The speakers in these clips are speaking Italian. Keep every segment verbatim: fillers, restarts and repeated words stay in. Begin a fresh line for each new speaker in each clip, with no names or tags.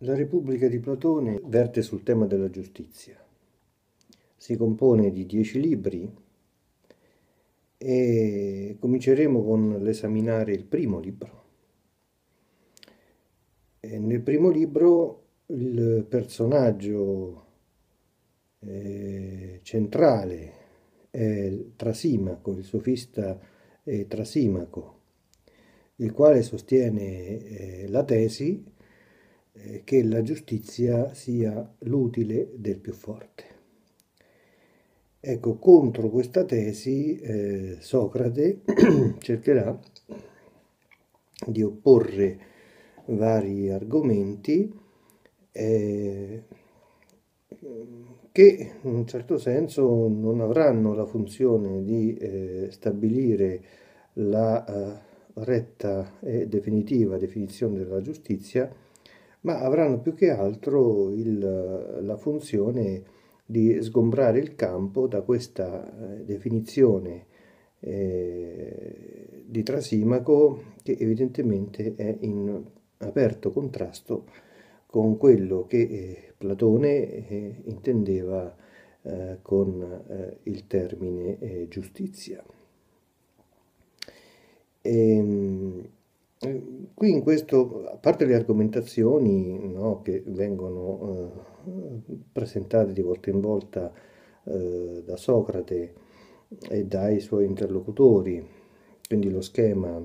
La Repubblica di Platone verte sul tema della giustizia. Si compone di dieci libri e cominceremo con l'esaminare il primo libro. E nel primo libro il personaggio eh, centrale è Trasimaco, il sofista eh, Trasimaco, il quale sostiene eh, la tesi eh, che la giustizia sia l'utile del più forte. Ecco, contro questa tesi eh, Socrate cercherà di opporre vari argomenti eh, che in un certo senso non avranno la funzione di eh, stabilire la eh, retta e definitiva definizione della giustizia, ma avranno più che altro il, la funzione di sgombrare il campo da questa eh, definizione eh, di Trasimaco, che evidentemente è in aperto contrasto con quello che eh, Platone eh, intendeva eh, con eh, il termine eh, giustizia. E, qui in questo, a parte le argomentazioni, no, che vengono eh, presentate di volta in volta eh, da Socrate e dai suoi interlocutori, quindi lo schema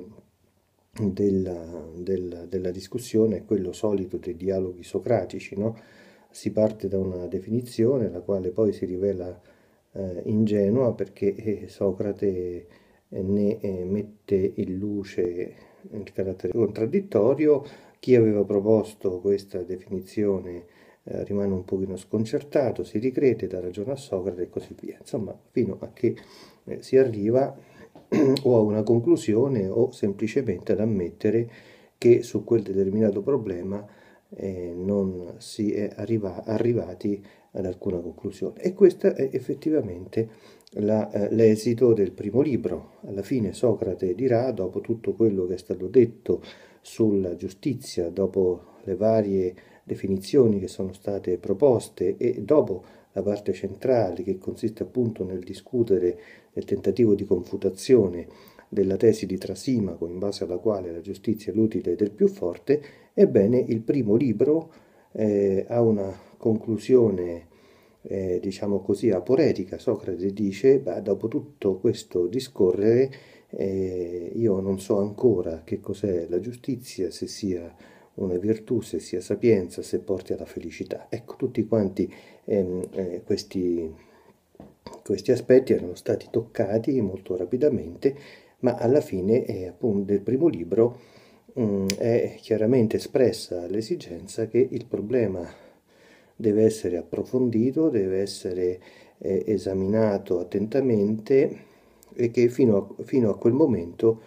della, della, della discussione è quello solito dei dialoghi socratici, no? Si parte da una definizione, la quale poi si rivela eh, ingenua perché eh, Socrate eh, ne eh, mette in luce il carattere contraddittorio. Chi aveva proposto questa definizione eh, rimane un pochino sconcertato, si ricrede, dà ragione a Socrate e così via. Insomma, fino a che eh, si arriva o a una conclusione o semplicemente ad ammettere che su quel determinato problema eh, non si è arriva, arrivati ad alcuna conclusione. E questo è effettivamente la, eh, l'esito del primo libro. Alla fine Socrate dirà, dopo tutto quello che è stato detto sulla giustizia, dopo le varie definizioni che sono state proposte e dopo la parte centrale che consiste appunto nel discutere, nel tentativo di confutazione della tesi di Trasimaco in base alla quale la giustizia è l'utile del più forte, ebbene il primo libro eh, ha una conclusione eh, diciamo così aporetica. Socrate dice, beh, dopo tutto questo discorrere eh, io non so ancora che cos'è la giustizia, se sia una virtù, se sia sapienza, se porti alla felicità. Ecco, tutti quanti ehm, eh, questi, questi aspetti erano stati toccati molto rapidamente, ma alla fine eh, appunto del primo libro mh, è chiaramente espressa l'esigenza che il problema deve essere approfondito, deve essere eh, esaminato attentamente e che fino a, fino a quel momento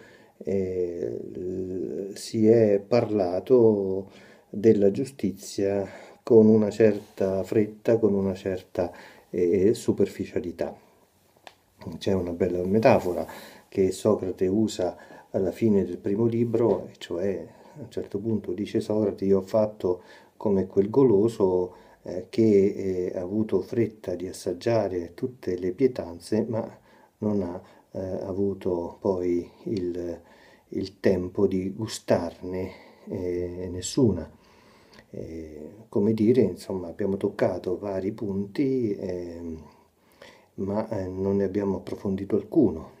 eh, si è parlato della giustizia con una certa fretta, con una certa eh, superficialità. C'è una bella metafora che Socrate usa alla fine del primo libro, e cioè a un certo punto dice Socrate, io ho fatto come quel goloso eh, che eh, ha avuto fretta di assaggiare tutte le pietanze, ma non ha eh, avuto poi il, il tempo di gustarne eh, nessuna. Eh, come dire, insomma, abbiamo toccato vari punti, eh, ma eh, non ne abbiamo approfondito alcuno.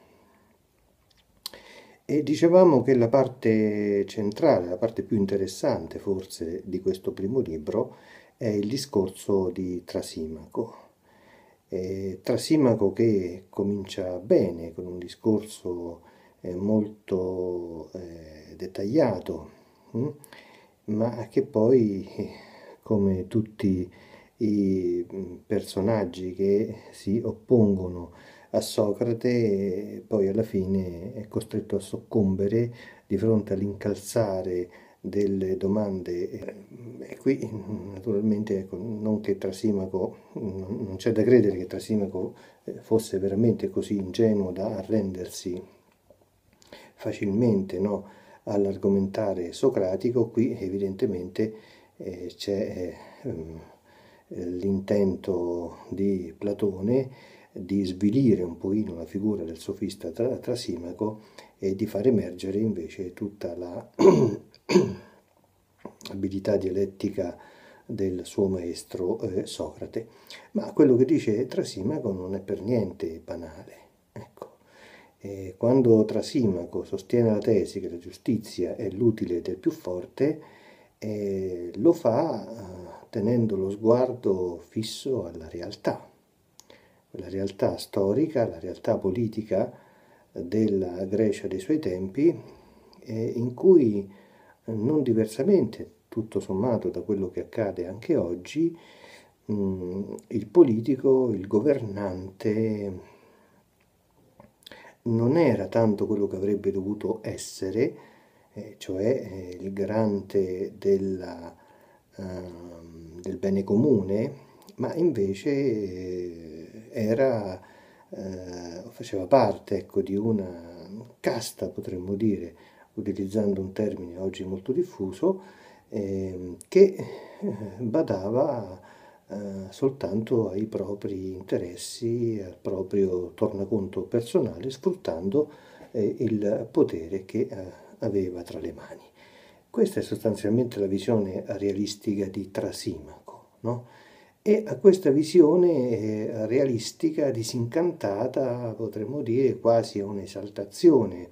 E dicevamo che la parte centrale, la parte più interessante forse di questo primo libro è il discorso di Trasimaco. Eh, Trasimaco che comincia bene con un discorso eh, molto eh, dettagliato, hm? Ma che poi, eh, come tutti i mm, personaggi che si oppongono a Socrate, poi alla fine è costretto a soccombere di fronte all'incalzare delle domande. E qui naturalmente ecco, non che Trasimaco, non c'è da credere che Trasimaco fosse veramente così ingenuo da arrendersi facilmente, no, all'argomentare socratico. Qui evidentemente eh, c'è eh, l'intento di Platone di svilire un pochino la figura del sofista tra Trasimaco e di far emergere invece tutta la abilità dialettica del suo maestro eh, Socrate. Ma quello che dice Trasimaco non è per niente banale. Ecco. E quando Trasimaco sostiene la tesi che la giustizia è l'utile del più forte, eh, lo fa eh, tenendo lo sguardo fisso alla realtà, la realtà storica, la realtà politica della Grecia dei suoi tempi, eh, in cui non diversamente, tutto sommato da quello che accade anche oggi, mh, il politico, il governante non era tanto quello che avrebbe dovuto essere, eh, cioè eh, il garante della, uh, del bene comune, ma invece eh, era, eh, faceva parte, ecco, di una casta, potremmo dire, utilizzando un termine oggi molto diffuso, eh, che eh, badava eh, soltanto ai propri interessi, al proprio tornaconto personale, sfruttando eh, il potere che eh, aveva tra le mani. Questa è sostanzialmente la visione realistica di Trasimaco, no? E a questa visione eh, realistica, disincantata, potremmo dire quasi un'esaltazione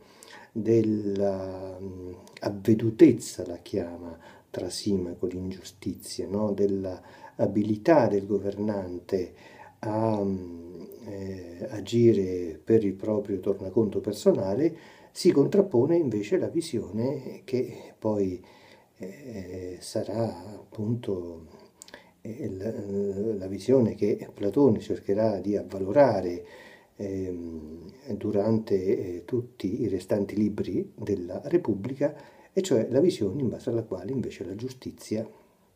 dell'avvedutezza, la chiama Trasimaco, l'ingiustizia, no? Dell'abilità del governante a eh, agire per il proprio tornaconto personale, si contrappone invece la visione che poi eh, sarà appunto eh, la, la visione che Platone cercherà di avvalorare ehm, durante eh, tutti i restanti libri della Repubblica, e cioè la visione in base alla quale invece la giustizia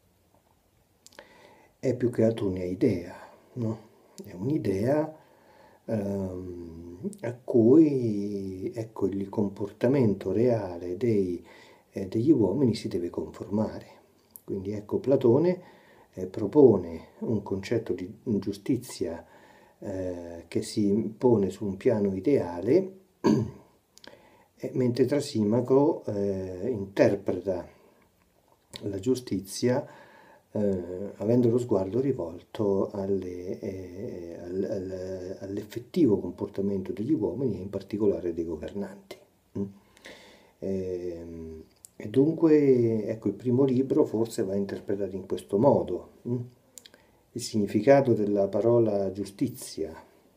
è più che altro un'idea, no? È un'idea ehm, a cui ecco, il comportamento reale dei, eh, degli uomini si deve conformare. Quindi ecco, Platone eh, propone un concetto di giustizia eh, che si pone su un piano ideale, e mentre Trasimaco eh, interpreta la giustizia eh, avendo lo sguardo rivolto alle, eh, al, al, all'effettivo comportamento degli uomini e in particolare dei governanti. Mm. E, e dunque, ecco, il primo libro forse va interpretato in questo modo. Mm. Il significato della parola giustizia.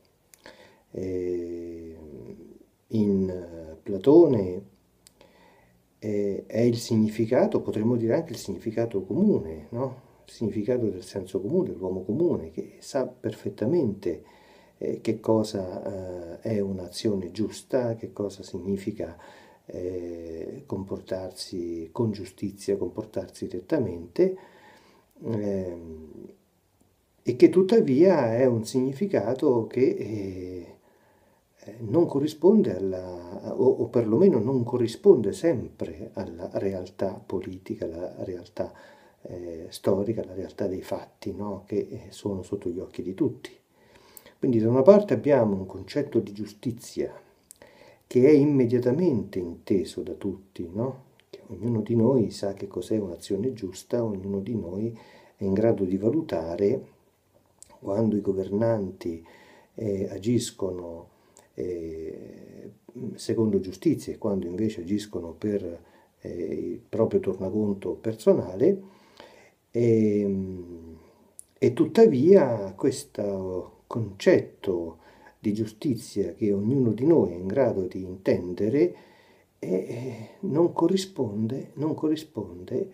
Eh, in Platone eh, è il significato, potremmo dire anche il significato comune, no? Il significato del senso comune, dell'uomo comune, che sa perfettamente eh, che cosa eh, è un'azione giusta, che cosa significa eh, comportarsi con giustizia, comportarsi rettamente, ehm, e che tuttavia è un significato che eh, non corrisponde alla, o, o perlomeno non corrisponde sempre alla realtà politica, alla realtà eh, storica, alla realtà dei fatti, no? Che sono sotto gli occhi di tutti. Quindi da una parte abbiamo un concetto di giustizia che è immediatamente inteso da tutti, no? Che ognuno di noi sa che cos'è un'azione giusta, ognuno di noi è in grado di valutare quando i governanti eh, agiscono eh, secondo giustizia e quando invece agiscono per eh, il proprio tornaconto personale, e, e tuttavia questo concetto di giustizia che ognuno di noi è in grado di intendere eh, non corrisponde, non corrisponde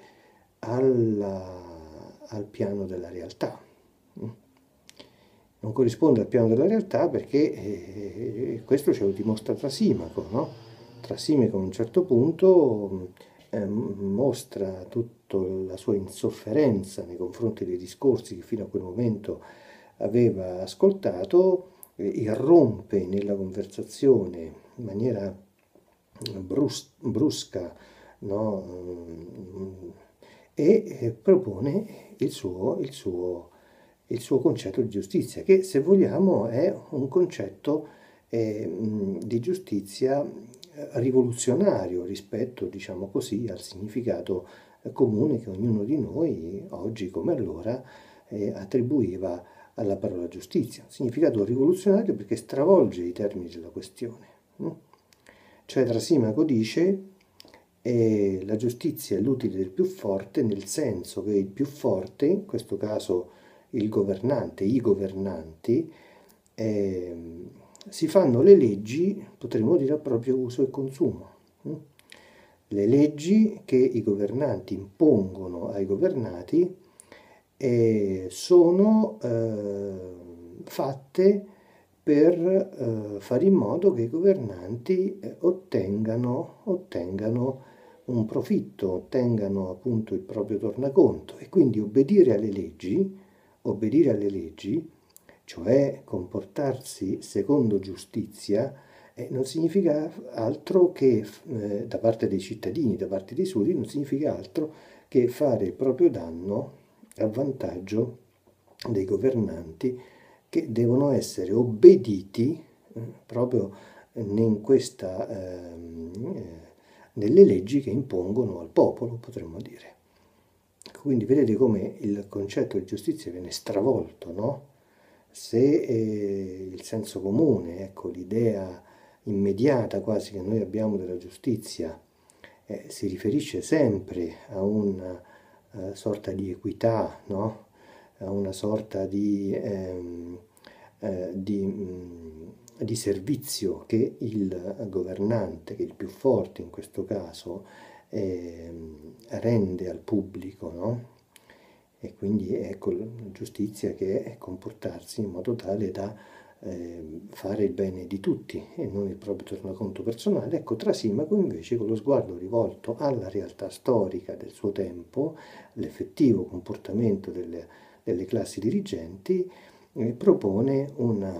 alla, al piano della realtà. Non corrisponde al piano della realtà perché eh, questo ce lo dimostra Trasimaco, no? Trasimaco a un certo punto eh, mostra tutta la sua insofferenza nei confronti dei discorsi che fino a quel momento aveva ascoltato, eh, irrompe nella conversazione in maniera brus- brusca, no? e eh, propone il suo, il suo, il suo concetto di giustizia, che se vogliamo è un concetto eh, mh, di giustizia eh, rivoluzionario rispetto, diciamo così, al significato eh, comune che ognuno di noi, oggi come allora, eh, attribuiva alla parola giustizia. Un significato rivoluzionario perché stravolge i termini della questione. mm? Cioè Trasimaco dice eh, la giustizia è l'utile del più forte, nel senso che il più forte, in questo caso il governante, i governanti, eh, si fanno le leggi, potremmo dire, a proprio uso e consumo. mm? Le leggi che i governanti impongono ai governati eh, sono eh, fatte per eh, fare in modo che i governanti eh, ottengano, ottengano un profitto, ottengano appunto il proprio tornaconto e quindi obbedire alle leggi, obbedire alle leggi, cioè comportarsi secondo giustizia, eh, non significa altro che, eh, da parte dei cittadini, da parte dei sudditi, non significa altro che fare il proprio danno a vantaggio dei governanti che devono essere obbediti eh, proprio in questa, ehm, eh, nelle leggi che impongono al popolo, potremmo dire. Quindi vedete come il concetto di giustizia viene stravolto, no? Se eh, il senso comune, ecco, l'idea immediata quasi che noi abbiamo della giustizia, eh, si riferisce sempre a una uh, sorta di equità, no? A una sorta di, ehm, eh, di, mh, di servizio che il governante, che il più forte in questo caso, eh, rende al pubblico, no? E quindi ecco la giustizia che è comportarsi in modo tale da eh, fare il bene di tutti e non il proprio tornaconto personale. Ecco, Trasimaco invece, con lo sguardo rivolto alla realtà storica del suo tempo, l'effettivo comportamento delle, delle classi dirigenti, eh, propone una,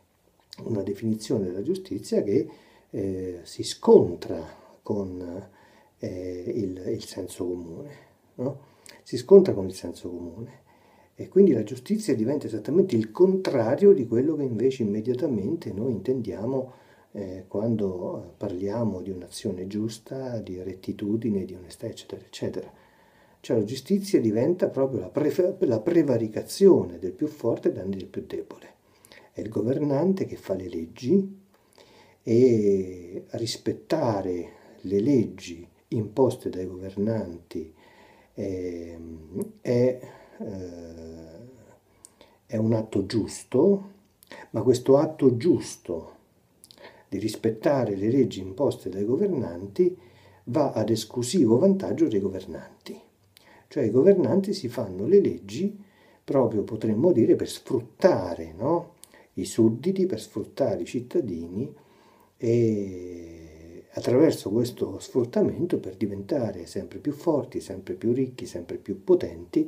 una definizione della giustizia che eh, si scontra con eh, il, il senso comune, no? Si scontra con il senso comune e quindi la giustizia diventa esattamente il contrario di quello che invece immediatamente noi intendiamo eh, quando parliamo di un'azione giusta, di rettitudine, di onestà, eccetera, eccetera. Cioè la giustizia diventa proprio la, pre- la prevaricazione del più forte ai danni del più debole. È il governante che fa le leggi e rispettare le leggi imposte dai governanti eh, è, eh, è un atto giusto, ma questo atto giusto di rispettare le leggi imposte dai governanti va ad esclusivo vantaggio dei governanti. Cioè i governanti si fanno le leggi proprio, potremmo dire, per sfruttare, no? I sudditi, per sfruttare i cittadini e attraverso questo sfruttamento per diventare sempre più forti, sempre più ricchi, sempre più potenti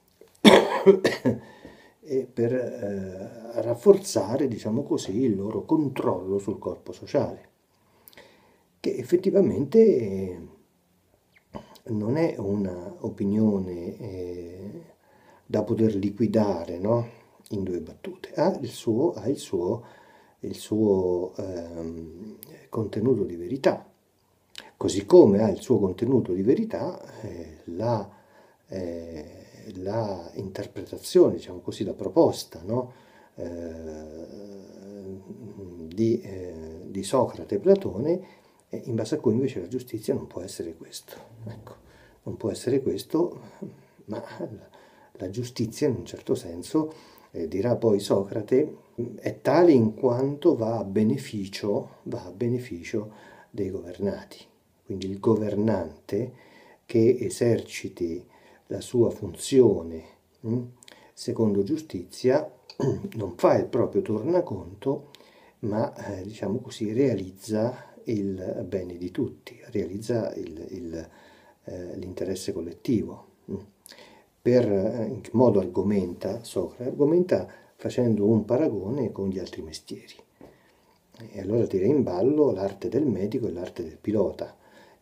e per eh, rafforzare, diciamo così, il loro controllo sul corpo sociale, che effettivamente eh, non è un'opinione eh, da poter liquidare, no? In due battute. Ha il suo, ha il suo, il suo ehm, contenuto di verità, così come ha il suo contenuto di verità eh, la, eh, la interpretazione, diciamo così, la proposta, no? eh, di, eh, di Socrate e Platone, eh, in base a cui invece la giustizia non può essere questo. Ecco, non può essere questo, ma la, la giustizia in un certo senso, eh, dirà poi Socrate, è tale in quanto va a beneficio, va a beneficio dei governati. Quindi il governante che eserciti la sua funzione mh, secondo giustizia non fa il proprio tornaconto, ma eh, diciamo così realizza il bene di tutti, realizza il, il, eh, l'interesse collettivo. mh. Per, eh, in che modo argomenta Socrate? Argomenta facendo un paragone con gli altri mestieri. E allora tira in ballo l'arte del medico e l'arte del pilota.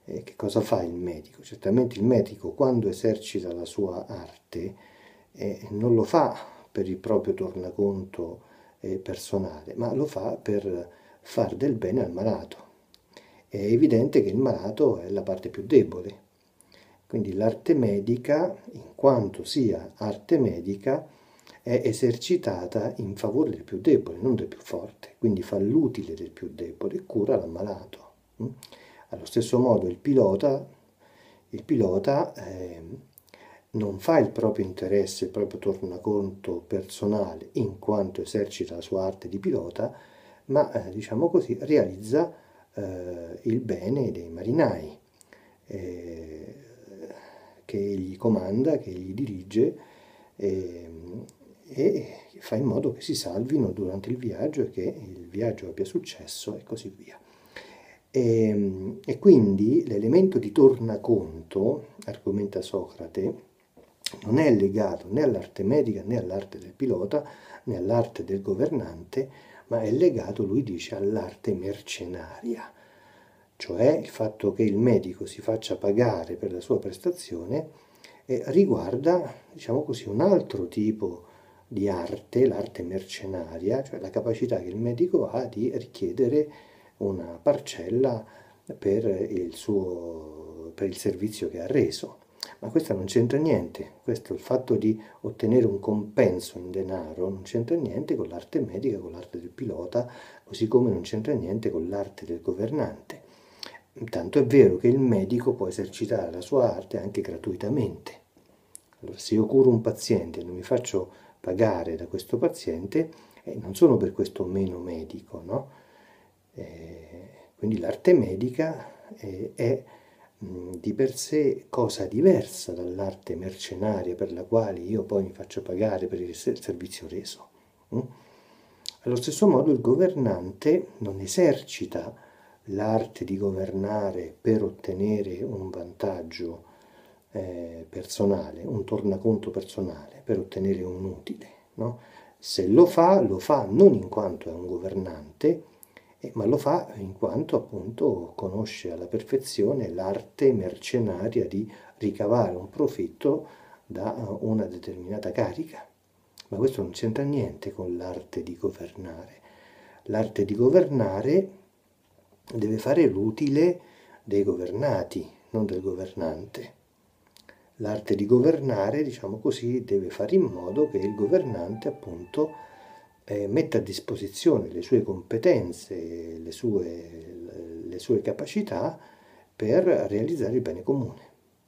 E che cosa fa il medico? Certamente il medico, quando esercita la sua arte, eh, non lo fa per il proprio tornaconto eh, personale, ma lo fa per far del bene al malato. È evidente che il malato è la parte più debole, quindi l'arte medica, in quanto sia arte medica, è esercitata in favore del più debole, non del più forte, quindi fa l'utile del più debole e cura l'ammalato. mm? Allo stesso modo il pilota, il pilota eh, non fa il proprio interesse, il proprio tornaconto personale in quanto esercita la sua arte di pilota, ma eh, diciamo così realizza eh, il bene dei marinai eh, che egli comanda, che egli dirige eh, e fa in modo che si salvino durante il viaggio e che il viaggio abbia successo e così via. E, e quindi l'elemento di tornaconto, argomenta Socrate, non è legato né all'arte medica né all'arte del pilota né all'arte del governante, ma è legato, lui dice, all'arte mercenaria, cioè il fatto che il medico si faccia pagare per la sua prestazione eh, riguarda, diciamo così, un altro tipo di arte, l'arte mercenaria, cioè la capacità che il medico ha di richiedere una parcella per il suo, per il servizio che ha reso. Ma questo non c'entra niente, questo il fatto di ottenere un compenso in denaro non c'entra niente con l'arte medica, con l'arte del pilota, così come non c'entra niente con l'arte del governante. Tanto è vero che il medico può esercitare la sua arte anche gratuitamente. Allora, se io curo un paziente e non mi faccio pagare da questo paziente, eh, non sono per questo meno medico, no? Eh, quindi l'arte medica eh, è mh, di per sé cosa diversa dall'arte mercenaria per la quale io poi mi faccio pagare per il servizio reso. mh? Allo stesso modo il governante non esercita l'arte di governare per ottenere un vantaggio eh, personale, un tornaconto personale, per ottenere un utile, no? Se lo fa, lo fa non in quanto è un governante, eh, ma lo fa in quanto appunto conosce alla perfezione l'arte mercenaria di ricavare un profitto da una determinata carica. Ma questo non c'entra niente con l'arte di governare. L'arte di governare deve fare l'utile dei governati, non del governante. L'arte di governare, diciamo così, deve fare in modo che il governante appunto eh, metta a disposizione le sue competenze, le sue, le sue capacità per realizzare il bene comune.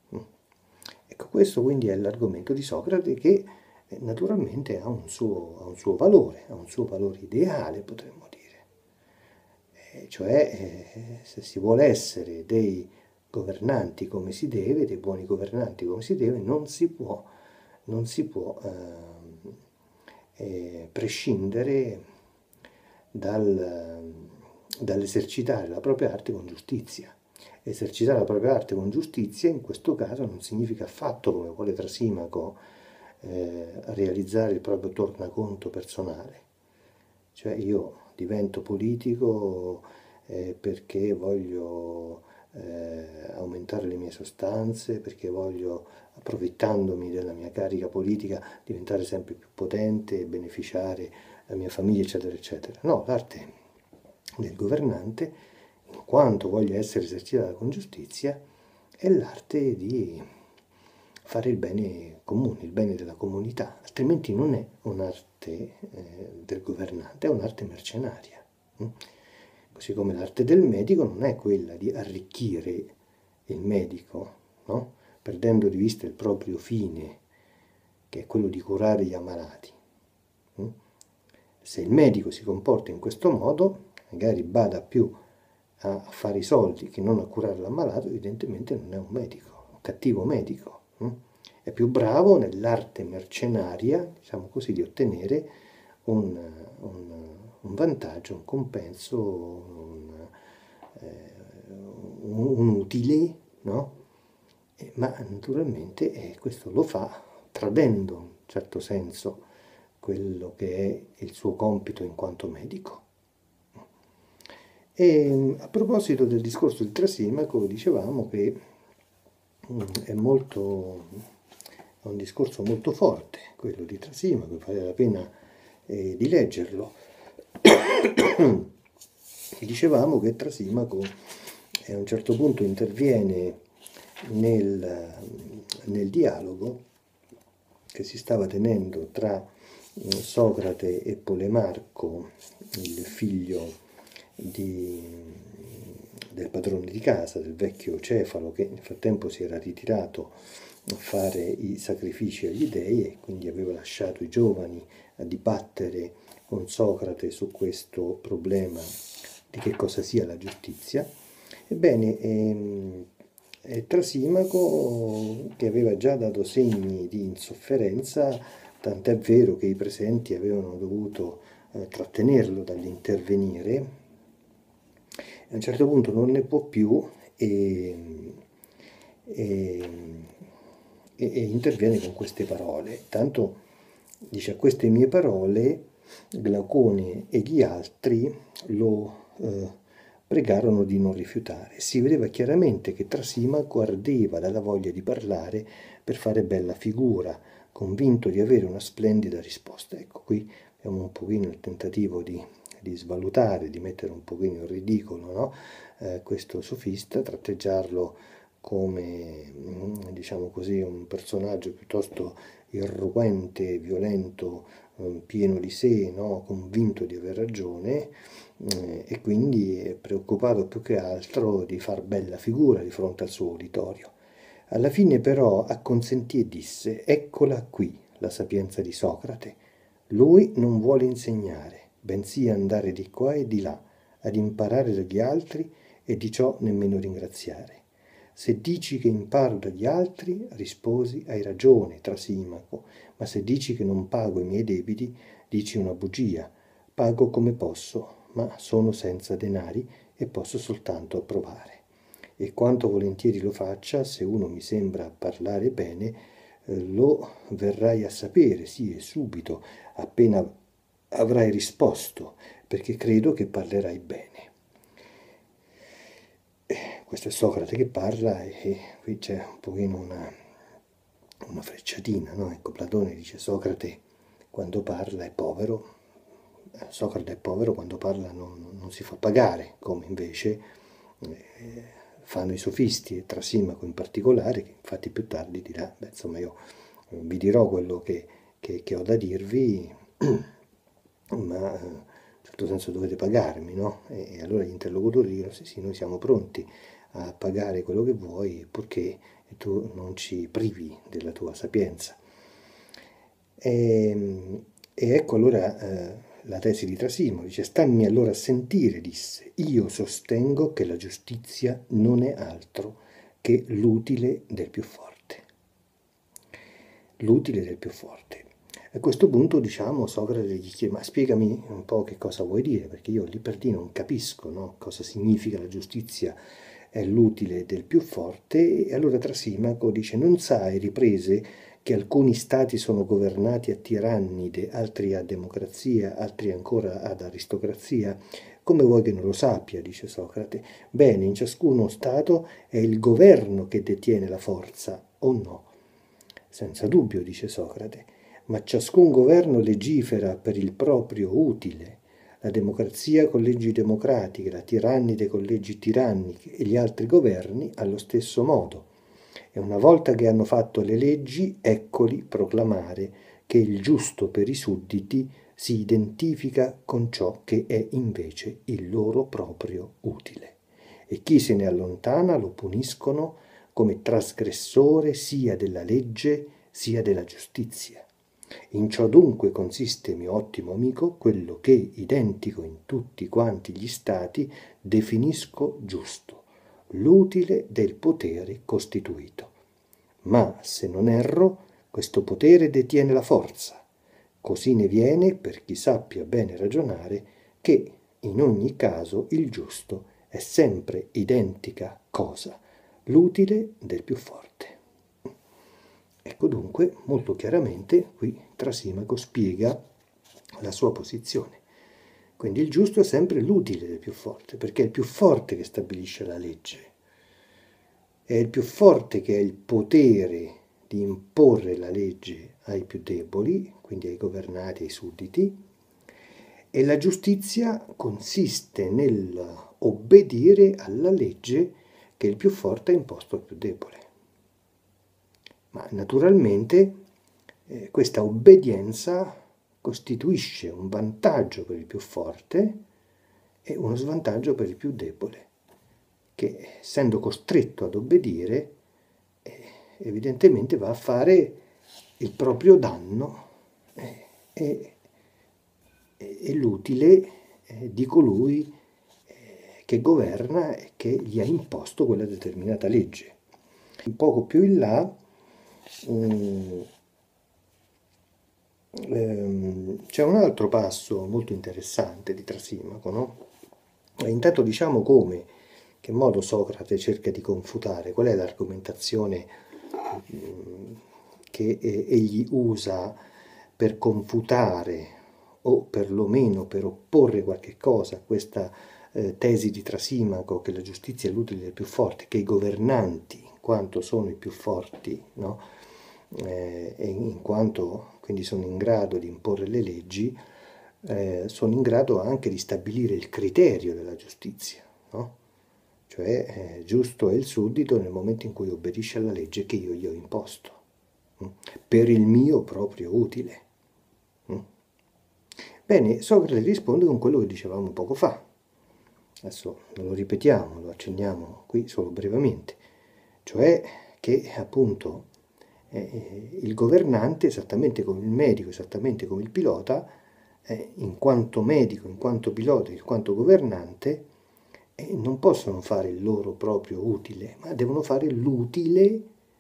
Ecco, questo quindi è l'argomento di Socrate che eh, naturalmente ha un, suo, ha un suo valore, ha un suo valore ideale, potremmo dire. Eh, cioè, eh, se si vuole essere dei governanti come si deve, dei buoni governanti come si deve, non si può, non si può eh, eh, prescindere dal, dall'esercitare la propria arte con giustizia. Esercitare la propria arte con giustizia in questo caso non significa affatto, come vuole Trasimaco, eh, realizzare il proprio tornaconto personale. Cioè io divento politico eh, perché voglio eh, aumentare le mie sostanze, perché voglio, approfittandomi della mia carica politica, diventare sempre più potente e beneficiare la mia famiglia, eccetera, eccetera. No, l'arte del governante, in quanto voglia essere esercitata con giustizia, è l'arte di fare il bene comune, il bene della comunità, altrimenti non è un'arte eh, del governante, è un'arte mercenaria. Mm? Così come l'arte del medico non è quella di arricchire il medico, no? Perdendo di vista il proprio fine, che è quello di curare gli ammalati. Mm? Se il medico si comporta in questo modo, magari bada più a fare i soldi che non a curare l'ammalato, evidentemente non è un medico, un cattivo medico. Hm? È più bravo nell'arte mercenaria, diciamo così, di ottenere un, un, un vantaggio, un compenso, un, eh, un, un utile, no? Eh, ma naturalmente eh, questo lo fa tradendo in un certo senso quello che è il suo compito in quanto medico. E a proposito del discorso di Trasimaco, dicevamo che mm, è molto, è un discorso molto forte, quello di Trasimaco, vale la pena eh, di leggerlo. E dicevamo che Trasimaco a un certo punto interviene nel, nel dialogo che si stava tenendo tra Socrate e Polemarco, il figlio di, del padrone di casa, del vecchio Cefalo, che nel frattempo si era ritirato a fare i sacrifici agli dei e quindi aveva lasciato i giovani a dibattere con Socrate su questo problema di che cosa sia la giustizia. Ebbene, ehm, e Trasimaco, che aveva già dato segni di insofferenza, tant'è vero che i presenti avevano dovuto eh, trattenerlo dall'intervenire, a un certo punto non ne può più e, e, e interviene con queste parole. Tanto dice: a queste mie parole Glaucone e gli altri lo eh, pregarono di non rifiutare. Si vedeva chiaramente che Trasimaco ardeva dalla voglia di parlare per fare bella figura, convinto di avere una splendida risposta. Ecco, qui abbiamo un pochino il tentativo di, di svalutare, di mettere un pochino in ridicolo, no? eh, questo sofista, tratteggiarlo come, diciamo così, un personaggio piuttosto irruente, violento, eh, pieno di sé, no? Convinto di aver ragione, eh, e quindi è preoccupato più che altro di far bella figura di fronte al suo uditorio. Alla fine però acconsentì e disse: eccola qui la sapienza di Socrate. Lui non vuole insegnare, bensì andare di qua e di là, ad imparare dagli altri e di ciò nemmeno ringraziare. Se dici che imparo dagli altri, risposi, hai ragione, Trasimaco, ma se dici che non pago i miei debiti, dici una bugia. Pago come posso, ma sono senza denari e posso soltanto approvare. E quanto volentieri lo faccia, se uno mi sembra parlare bene, eh, lo verrai a sapere, sì, e subito, appena avrai risposto, perché credo che parlerai bene. Questo è Socrate che parla e qui c'è un pochino una, una frecciatina, no? Ecco, Platone dice: Socrate quando parla è povero, Socrate è povero quando parla non, non si fa pagare, come invece eh, fanno i sofisti, e Trasimaco in particolare, che infatti più tardi dirà: beh, insomma, io vi dirò quello che, che, che ho da dirvi, ma in un certo senso dovete pagarmi, no? E, e allora gli interlocutori dicono: sì, sì, noi siamo pronti a pagare quello che vuoi, purché tu non ci privi della tua sapienza. E, e ecco allora eh, la tesi di Trasimo, dice: stammi allora a sentire, disse, io sostengo che la giustizia non è altro che l'utile del più forte. L'utile del più forte. A questo punto, diciamo, Socrate gli chiede: ma spiegami un po' che cosa vuoi dire, perché io lì per lì non capisco, no? Cosa significa la giustizia è l'utile del più forte. E allora Trasimaco dice: non sai, riprese, che alcuni stati sono governati a tirannide, altri a democrazia, altri ancora ad aristocrazia? Come vuoi che non lo sappia, dice Socrate. Bene, in ciascuno stato è il governo che detiene la forza, o no? Senza dubbio, dice Socrate, ma ciascun governo legifera per il proprio utile. La democrazia con leggi democratiche, la tirannide con leggi tiranniche e gli altri governi allo stesso modo. E una volta che hanno fatto le leggi, eccoli proclamare che il giusto per i sudditi si identifica con ciò che è invece il loro proprio utile. E chi se ne allontana lo puniscono come trasgressore sia della legge sia della giustizia. In ciò dunque consiste, mio ottimo amico, quello che, identico in tutti quanti gli stati, definisco giusto, l'utile del potere costituito. Ma, se non erro, questo potere detiene la forza. Così ne viene, per chi sappia bene ragionare, che in ogni caso il giusto è sempre identica cosa, l'utile del più forte. Ecco dunque, molto chiaramente, qui Trasimaco spiega la sua posizione. Quindi il giusto è sempre l'utile del più forte, perché è il più forte che stabilisce la legge, è il più forte che ha il potere di imporre la legge ai più deboli, quindi ai governati, ai sudditi, e la giustizia consiste nell'obbedire alla legge che il più forte ha imposto al più debole. Ma naturalmente eh, questa obbedienza costituisce un vantaggio per il più forte e uno svantaggio per il più debole, che essendo costretto ad obbedire, eh, evidentemente va a fare il proprio danno eh, e, e l'utile eh, di colui eh, che governa e che gli ha imposto quella determinata legge. Un poco più in là um, um, c'è un altro passo molto interessante di Trasimaco, no? E intanto diciamo come, che modo Socrate cerca di confutare, qual è l'argomentazione um, che eh, egli usa per confutare o perlomeno per opporre qualche cosa a questa eh, tesi di Trasimaco che la giustizia è l'utile del più forte, che i governanti, in quanto sono i più forti, no? eh, e in quanto quindi sono in grado di imporre le leggi, eh, sono in grado anche di stabilire il criterio della giustizia, no? Cioè eh, giusto è il suddito nel momento in cui obbedisce alla legge che io gli ho imposto, mh? per il mio proprio utile. Mh? Bene, Socrate risponde con quello che dicevamo poco fa. Adesso non lo ripetiamo, lo accenniamo qui solo brevemente, cioè che appunto eh, il governante, esattamente come il medico, esattamente come il pilota, eh, in quanto medico, in quanto pilota, in quanto governante, eh, non possono fare il loro proprio utile, ma devono fare l'utile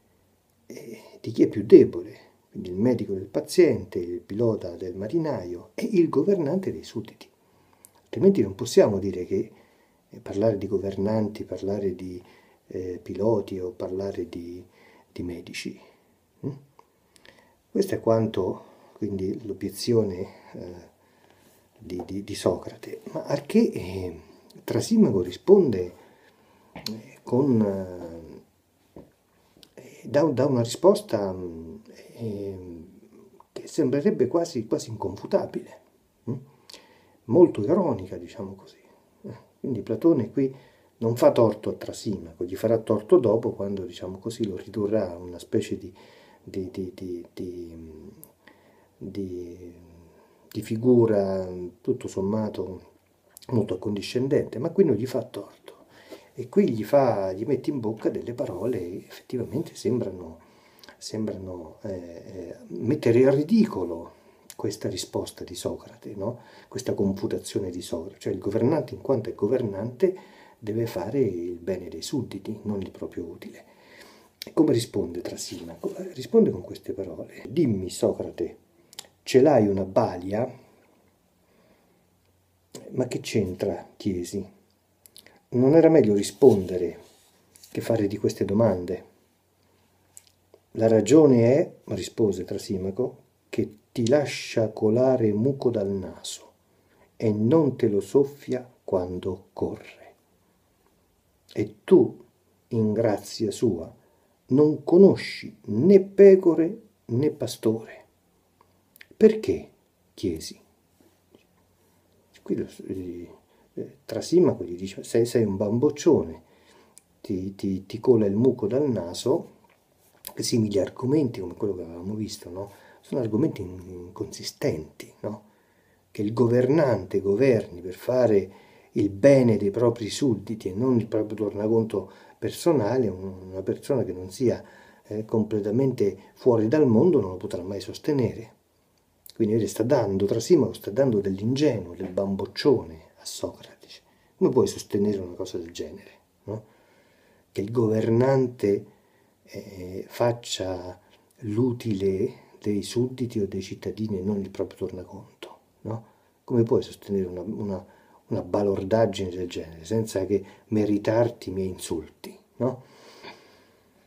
eh, di chi è più debole, quindi il medico del paziente, il pilota del marinaio e il governante dei sudditi. Altrimenti non possiamo dire che eh, parlare di governanti, parlare di eh, piloti o parlare di, di medici. Mm? Questo è quanto, quindi, l'obiezione eh, di, di, di Socrate, ma al che eh, Trasimaco risponde eh, con... Eh, dà, dà una risposta eh, che sembrerebbe quasi, quasi inconfutabile, hm? molto ironica, diciamo così. Eh, quindi Platone qui non fa torto a Trasimaco, gli farà torto dopo quando, diciamo così, lo ridurrà a una specie di, di, di, di, di, di, di figura tutto sommato molto accondiscendente, ma qui non gli fa torto. E qui gli, fa, gli mette in bocca delle parole che effettivamente sembrano, sembrano eh, mettere in ridicolo questa risposta di Socrate, no? Questa confutazione di Socrate. Cioè il governante, in quanto è governante, deve fare il bene dei sudditi, non il proprio utile. E come risponde Trasimaco? Risponde con queste parole. Dimmi, Socrate, ce l'hai una balia? Ma che c'entra? Chiesi. Non era meglio rispondere che fare di queste domande? La ragione è, rispose Trasimaco, che ti lascia colare muco dal naso e non te lo soffia quando corre. E tu, in grazia sua, non conosci né pecore né pastore. Perché? Chiesi. Qui lo, eh, Trasimaco gli dice, sei, sei un bamboccione, ti, ti, ti cola il muco dal naso, simili argomenti come quello che avevamo visto, no? Sono argomenti inconsistenti, no? Che il governante governi per fare il bene dei propri sudditi e non il proprio tornaconto personale, una persona che non sia eh, completamente fuori dal mondo non lo potrà mai sostenere. Quindi vede, sta dando, Trasimaco sta dando dell'ingenuo, del bamboccione a Socrate. Come puoi sostenere una cosa del genere? No? Che il governante eh, faccia l'utile dei sudditi o dei cittadini e non il proprio tornaconto, no? Come puoi sostenere una, una, una balordaggine del genere senza che meritarti i miei insulti, no?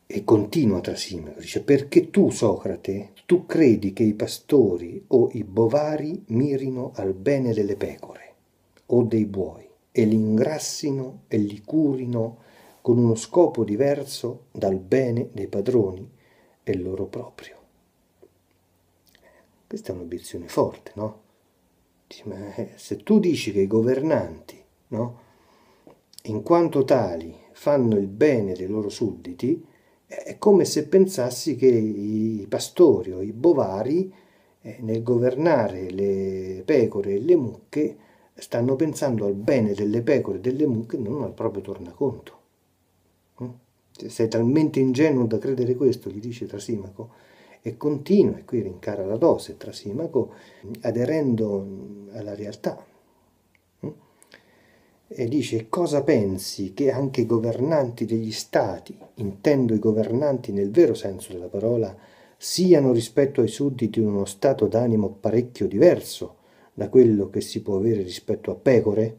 E continua Trasimaco, dice, perché tu, Socrate, tu credi che i pastori o i bovari mirino al bene delle pecore o dei buoi e li ingrassino e li curino con uno scopo diverso dal bene dei padroni e loro proprio. Questa è un'obiezione forte, no? Dice, ma eh, se tu dici che i governanti, no, in quanto tali fanno il bene dei loro sudditi, è come se pensassi che i pastori o i bovari eh, nel governare le pecore e le mucche stanno pensando al bene delle pecore e delle mucche, non al proprio tornaconto. Mm? Sei talmente ingenuo da credere questo, gli dice Trasimaco, e continua, e qui rincara la dose Trasimaco, aderendo alla realtà. E dice, cosa pensi che anche i governanti degli stati, intendo i governanti nel vero senso della parola, siano rispetto ai sudditi uno stato d'animo parecchio diverso da quello che si può avere rispetto a pecore?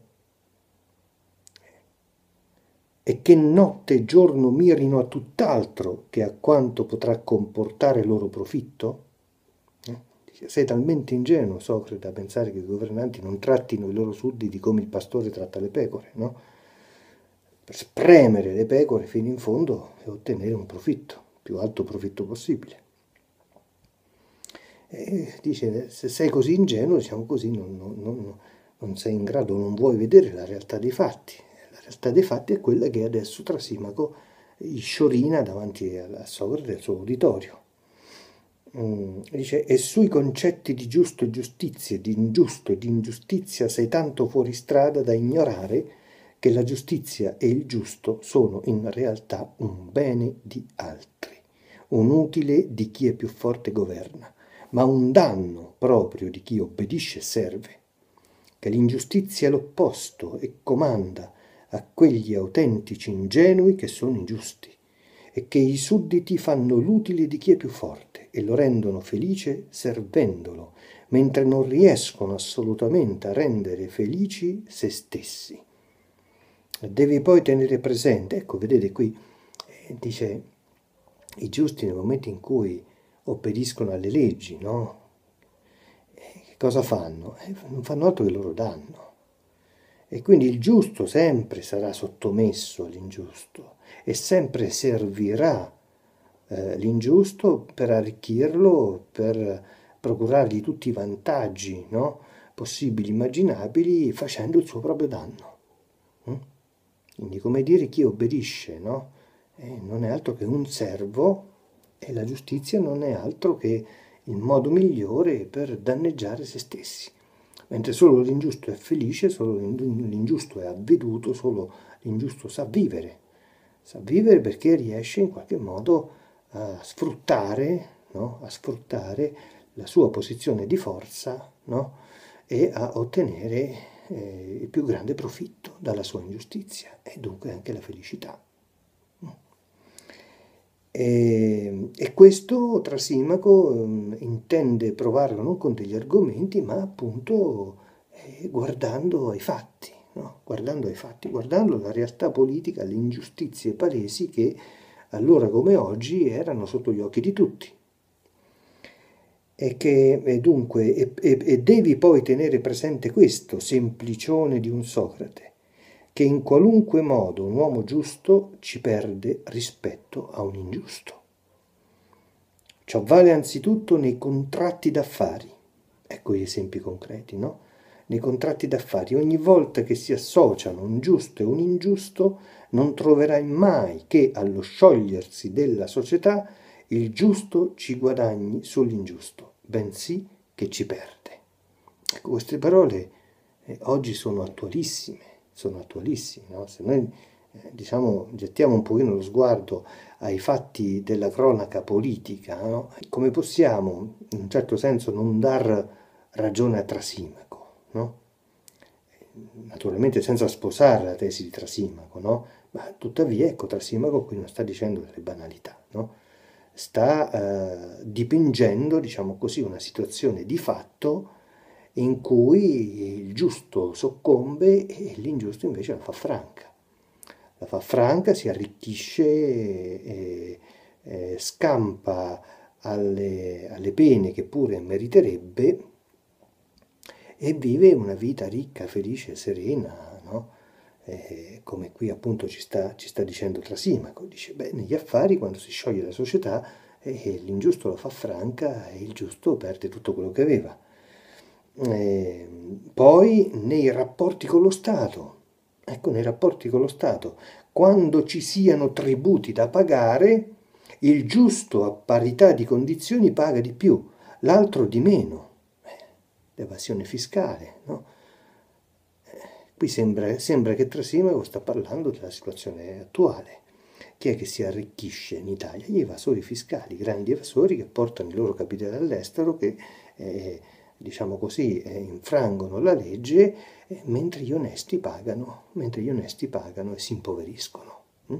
E che notte e giorno mirino a tutt'altro che a quanto potrà comportare loro profitto? Sei talmente ingenuo, Socrate, da pensare che i governanti non trattino i loro sudditi come il pastore tratta le pecore, no? Per spremere le pecore fino in fondo e ottenere un profitto, più alto profitto possibile. E dice, se sei così ingenuo, diciamo così, non, non, non, non sei in grado, non vuoi vedere la realtà dei fatti. La realtà dei fatti è quella che adesso Trasimaco sciorina davanti a Socrate e al suo uditorio. Mm, dice, e sui concetti di giusto e giustizia, di ingiusto e di ingiustizia sei tanto fuori strada da ignorare che la giustizia e il giusto sono in realtà un bene di altri, un utile di chi è più forte e governa, ma un danno proprio di chi obbedisce e serve, che l'ingiustizia è l'opposto e comanda a quegli autentici ingenui che sono ingiusti, e che i sudditi fanno l'utile di chi è più forte e lo rendono felice servendolo, mentre non riescono assolutamente a rendere felici se stessi. Devi poi tenere presente, ecco, vedete qui, eh, dice, i giusti nel momento in cui obbediscono alle leggi, no? Eh, che cosa fanno? Eh, non fanno altro che il loro danno. E quindi il giusto sempre sarà sottomesso all'ingiusto e sempre servirà eh, l'ingiusto per arricchirlo, per procurargli tutti i vantaggi, no? Possibili, immaginabili, facendo il suo proprio danno. Mm? Quindi come dire chi obbedisce, no? Eh, non è altro che un servo e la giustizia non è altro che il modo migliore per danneggiare se stessi. Mentre solo l'ingiusto è felice, solo l'ingiusto è avveduto, solo l'ingiusto sa vivere. Sa vivere perché riesce in qualche modo a sfruttare, no? A sfruttare la sua posizione di forza, no? E a ottenere eh, il più grande profitto dalla sua ingiustizia e dunque anche la felicità. E, e questo Trasimaco um, intende provarlo non con degli argomenti, ma appunto eh, guardando ai fatti, no? Guardando ai fatti, guardando la realtà politica, le ingiustizie palesi che allora come oggi erano sotto gli occhi di tutti. E che e dunque, e, e, e devi poi tenere presente questo, semplicione di un Socrate, che in qualunque modo un uomo giusto ci perde rispetto a un ingiusto. Ciò vale anzitutto nei contratti d'affari. Ecco gli esempi concreti, no? Nei contratti d'affari, ogni volta che si associano un giusto e un ingiusto, non troverai mai che allo sciogliersi della società il giusto ci guadagni sull'ingiusto, bensì che ci perde. Ecco, queste parole eh, oggi sono attualissime, sono attualissime, no? Se noi eh, diciamo, gettiamo un pochino lo sguardo ai fatti della cronaca politica, no? Come possiamo, in un certo senso, non dar ragione a Trasimaco, no? Naturalmente senza sposare la tesi di Trasimaco, no? Ma tuttavia, ecco, Trasimaco qui non sta dicendo delle banalità, no? Sta eh, dipingendo, diciamo così, una situazione di fatto in cui il giusto soccombe e l'ingiusto invece la fa franca. La fa franca, si arricchisce e, eh, scampa alle, alle pene che pure meriterebbe e vive una vita ricca, felice, serena, no? Eh, come qui appunto ci sta, ci sta dicendo Trasimaco, dice, beh, negli affari quando si scioglie la società eh, l'ingiusto lo fa franca e il giusto perde tutto quello che aveva. Eh, poi nei rapporti con lo Stato, ecco, nei rapporti con lo Stato, quando ci siano tributi da pagare, il giusto a parità di condizioni paga di più, l'altro di meno. Eh, l'evasione fiscale, no? Eh, qui sembra, sembra che Trasimaco sta parlando della situazione attuale. Chi è che si arricchisce in Italia? Gli evasori fiscali, grandi evasori che portano i loro capitali all'estero, che eh, diciamo così eh, infrangono la legge, eh, mentre gli onesti pagano, mentre gli onesti pagano e si impoveriscono. Mm?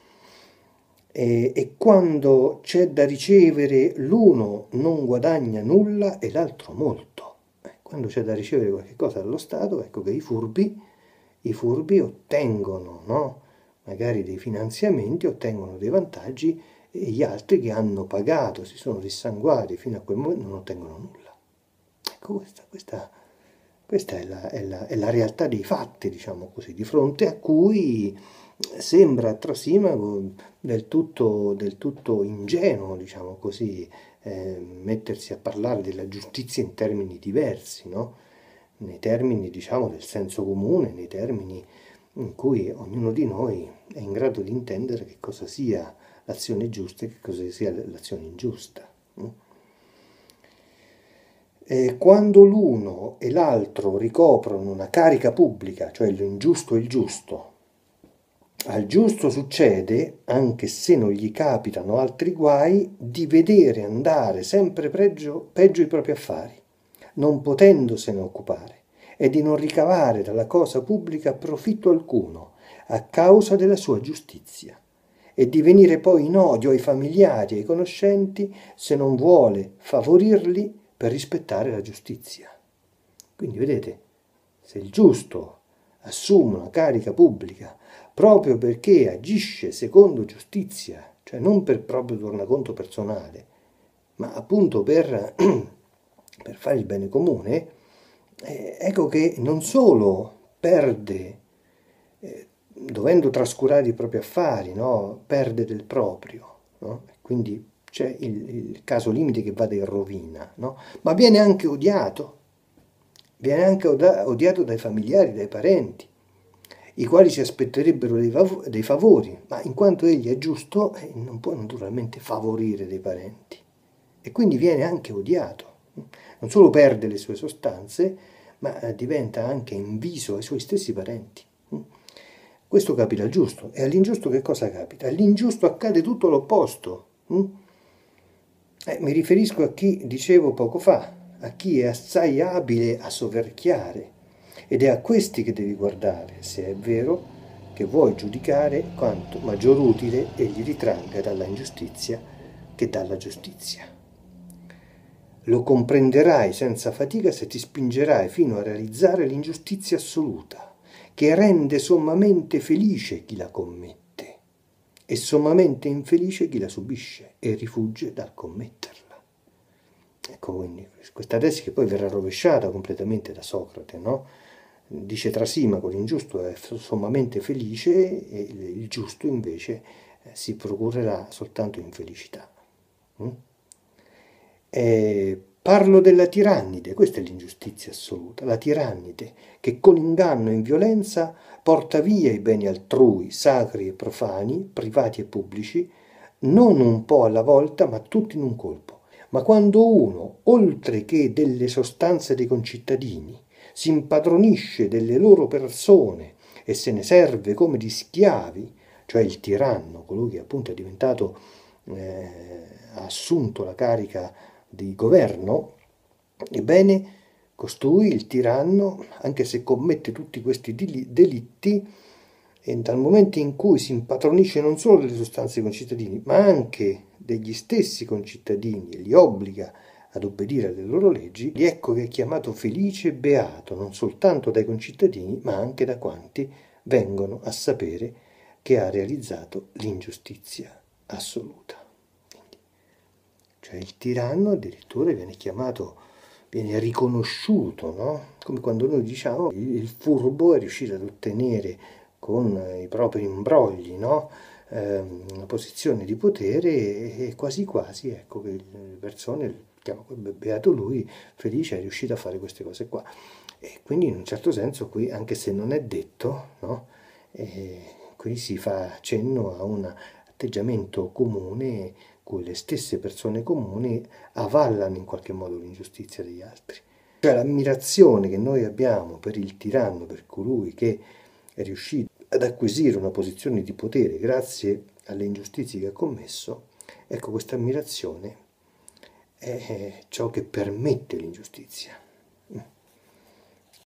E, e quando c'è da ricevere, l'uno non guadagna nulla e l'altro molto. Eh, quando c'è da ricevere qualche cosa dallo Stato, ecco che i furbi, i furbi ottengono, no? Magari dei finanziamenti, ottengono dei vantaggi e gli altri che hanno pagato, si sono dissanguati fino a quel momento, non ottengono nulla. Ecco, questa, questa, questa è, la, è, la, è la realtà dei fatti, diciamo così, di fronte a cui sembra a Trasimaco del tutto, del tutto ingenuo, diciamo così, eh, mettersi a parlare della giustizia in termini diversi, no? Nei termini, diciamo, del senso comune, nei termini in cui ognuno di noi è in grado di intendere che cosa sia l'azione giusta e che cosa sia l'azione ingiusta. E quando l'uno e l'altro ricoprono una carica pubblica, cioè l'ingiusto e il giusto, al giusto succede, anche se non gli capitano altri guai, di vedere andare sempre peggio, peggio i propri affari, non potendosene occupare, e di non ricavare dalla cosa pubblica profitto alcuno, a causa della sua giustizia, e di venire poi in odio ai familiari e ai conoscenti se non vuole favorirli per rispettare la giustizia. Quindi vedete, se il giusto assume una carica pubblica proprio perché agisce secondo giustizia, cioè non per proprio tornaconto personale, ma appunto per, per fare il bene comune, eh, ecco che non solo perde, eh, dovendo trascurare i propri affari, no? Perde del proprio, no? Quindi c'è il, il caso limite che va in rovina, no? Ma viene anche odiato, viene anche odiato dai familiari, dai parenti, i quali si aspetterebbero dei, fav- dei favori, ma in quanto egli è giusto, eh, non può naturalmente favorire dei parenti. E quindi viene anche odiato. Non solo perde le sue sostanze, ma diventa anche inviso ai suoi stessi parenti. Questo capita al giusto. E all'ingiusto che cosa capita? All'ingiusto accade tutto l'opposto. Eh, mi riferisco a chi, dicevo poco fa, a chi è assai abile a soverchiare. Ed è a questi che devi guardare, se è vero che vuoi giudicare quanto maggior utile egli ritragga dalla ingiustizia che dalla giustizia. Lo comprenderai senza fatica se ti spingerai fino a realizzare l'ingiustizia assoluta, che rende sommamente felice chi la commette e sommamente infelice chi la subisce e rifugge dal commetterla. Ecco, quindi questa tesi che poi verrà rovesciata completamente da Socrate, no? Dice Trasimaco, l'ingiusto è sommamente felice e il giusto invece si procurerà soltanto infelicità. Mm? E parlo della tirannide, questa è l'ingiustizia assoluta, la tirannide che con inganno e violenza porta via i beni altrui, sacri e profani, privati e pubblici, non un po' alla volta, ma tutti in un colpo. Ma quando uno, oltre che delle sostanze dei concittadini, si impadronisce delle loro persone e se ne serve come di schiavi, cioè il tiranno, colui che appunto è diventato, eh, ha assunto la carica di governo, ebbene, costui, il tiranno, anche se commette tutti questi delitti, e dal momento in cui si impadronisce non solo delle sostanze dei concittadini, ma anche degli stessi concittadini e li obbliga ad obbedire alle loro leggi, ecco che è chiamato felice e beato non soltanto dai concittadini, ma anche da quanti vengono a sapere che ha realizzato l'ingiustizia assoluta. Cioè il tiranno addirittura viene chiamato, viene riconosciuto, no? Come quando noi diciamo il furbo è riuscito ad ottenere con i propri imbrogli, no? Eh, una posizione di potere e quasi quasi, ecco, che le persone chiamano beato lui, felice, è riuscito a fare queste cose qua. E quindi in un certo senso qui, anche se non è detto, no? Eh, qui si fa cenno a un atteggiamento comune cui le stesse persone comuni avallano in qualche modo l'ingiustizia degli altri. Cioè l'ammirazione che noi abbiamo per il tiranno, per colui che è riuscito ad acquisire una posizione di potere grazie alle ingiustizie che ha commesso, ecco, questa ammirazione è ciò che permette l'ingiustizia.